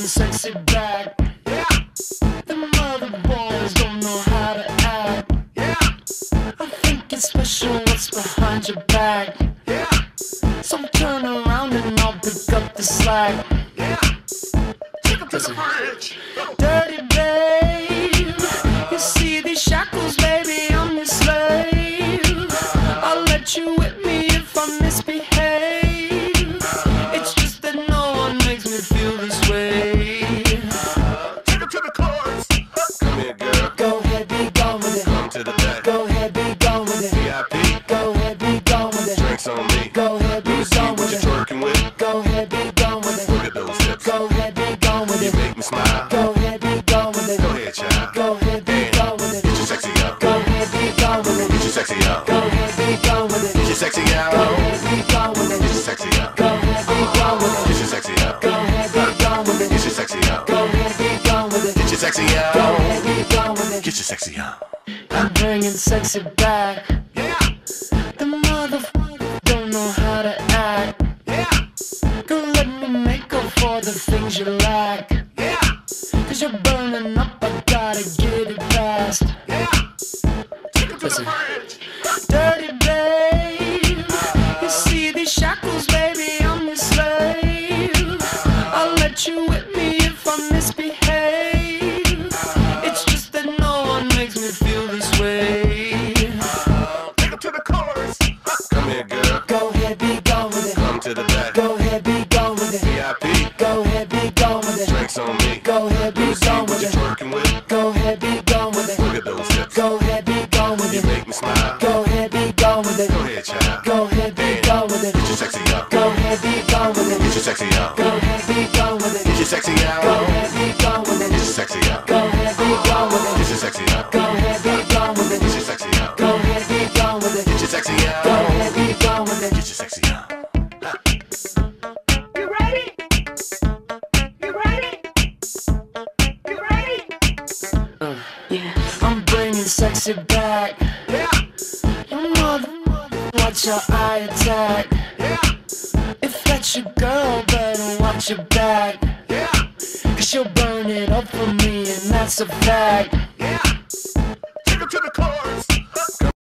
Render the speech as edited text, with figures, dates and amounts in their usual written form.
sexy back. Yeah. The mother boys don't know how to act. Yeah. I think it's special what's behind your back. Yeah. So turn around and I'll pick up the slack. Yeah. Take 'em to the bridge. Dirty babe, you see these shackles, baby, I'm your slave. I'll let you whip me if I misbehave. It's just that no one makes me feel this way. Take 'em to the chorus. Come here, girl. Go ahead, be gone with it. Come to the back. Go ahead, be gone with it. VIP. Go ahead, be gone with it. Drinks on me. Go ahead, be gone What with you it. twerking with? Go ahead, be gone with it. Look at those hips. Go ahead, be gone with You it. make me smile. Go ahead, be gone with it. Go ahead, child. Go ahead, be gone with it. Get your sexy out. Go ahead, be gone with it. Get your sexy out. Go ahead, be gone with it. Get your sexy out. Go ahead, be gone with it. Get your sexy out. Go ahead, be gone with it. Get your sexy out. Go ahead, be gone with it. Get your sexy out. Go ahead, be gone with it. Get your sexy out. Go ahead, be gone with it. Get your sexy out. I'm bringing sexy back. Yeah. The motherfucker don't know how to act. Yeah. Girl, let me make up for the things you lack. Yeah. Cause you're burning up, I gotta get it fast. Yeah. Take 'em to the Listen. bridge. Dirty babe, you see these shackles, baby, I'm your slave. I'll let you whip me if I misbehave. It's just that no one makes me feel this way. Take 'em to the chorus. Come here, girl. Go ahead, be gone with it. Come to the back. Go ahead, be gone with it. VIP. Go ahead, be gone with it. Drinks on me. Go ahead, be gone What with you it. twerking with? Go ahead, be gone with it. Look at those hips. Go ahead, be gone with You it. make me smile. Go ahead, be gone with it. Go ahead, child. Go ahead, be gone with it. Get your sexy out. Go ahead, be gone with Get it. your sexy out. Go ahead, be gone with it. Get your sexy out. Go ahead, be gone with Get your it. sexy out. Go ahead, be gone with Get it. your sexy out. Go ahead, be gone with Get it. your sexy out. Go ahead, be gone with it. Get your sexy out. Go ahead, be gone with it. Get your sexy out. You ready? You ready? You ready? Yeah, I'm bringing sexy back. Yeah. Your mother, watch your eye attack. Yeah. If that's your girl, better watch your back. Yeah. Cause she'll burn it up for me, and that's a fact. Yeah. Take 'em to the chorus.